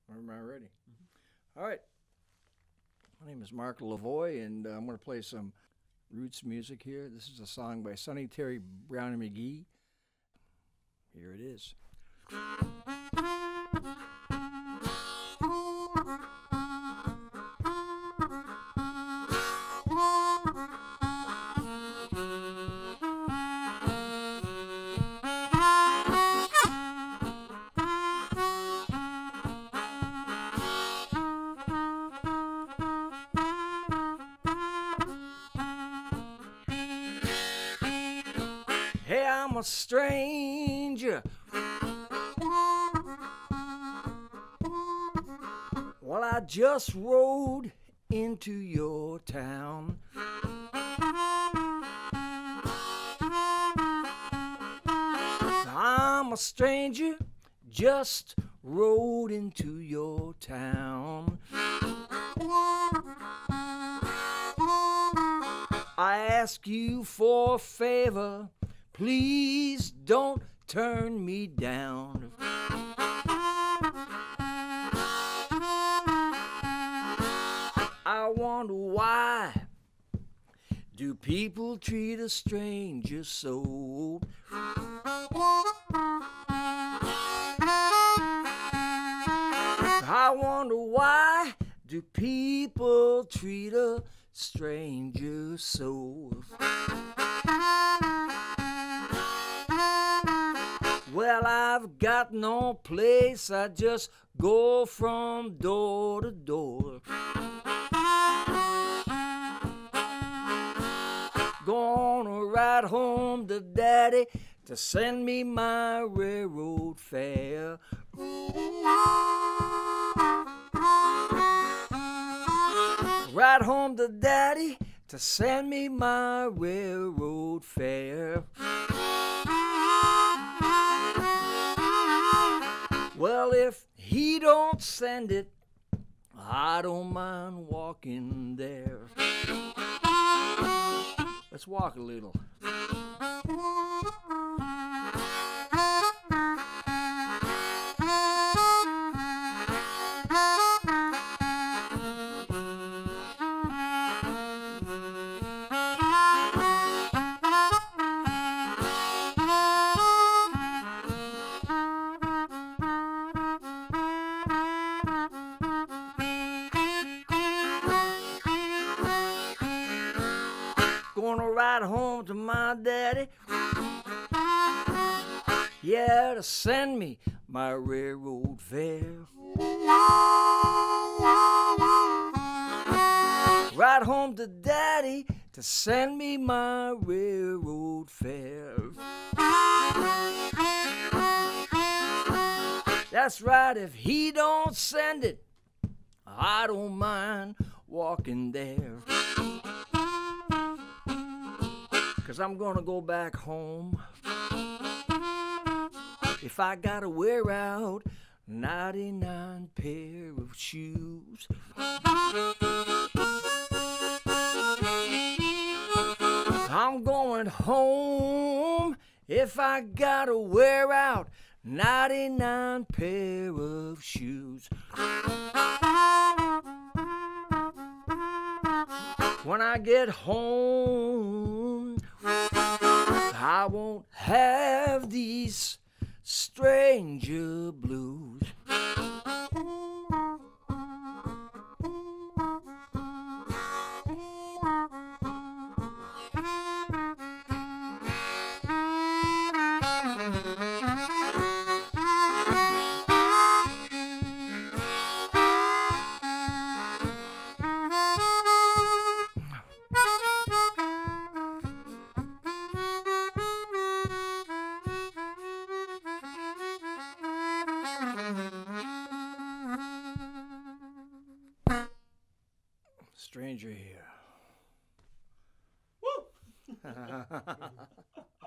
Am I ready? All right. My name is Mark Lavoie, and I'm going to play some roots music here. This is a song by Sonny Terry Brown and McGee. Here it is. Hey, I'm a stranger. Well, I just rode into your town. I'm a stranger, just rode into your town. I ask you for a favor, please don't turn me down. I wonder why do people treat a stranger so? I wonder why do people treat a stranger so? Well, I've got no place, I just go from door to door. Gonna ride home to Daddy to send me my railroad fare. Ride home to Daddy to send me my railroad fare. Well, if he don't send it, I don't mind walking there. Let's walk a little. Gonna ride home to my daddy, yeah, to send me my railroad fare. Ride home to Daddy to send me my railroad fare. That's right, if he don't send it, I don't mind walking there. 'Cause I'm gonna go back home. If I gotta wear out 99 pair of shoes. I'm going home if I gotta wear out 99 pair of shoes. When I get home, I won't have these stranger blues. Stranger here. Woo!